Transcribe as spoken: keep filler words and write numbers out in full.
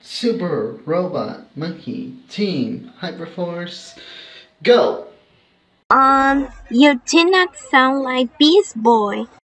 Super Robot Monkey Team Hyperforce, go! Um, you did not sound like Beast Boy.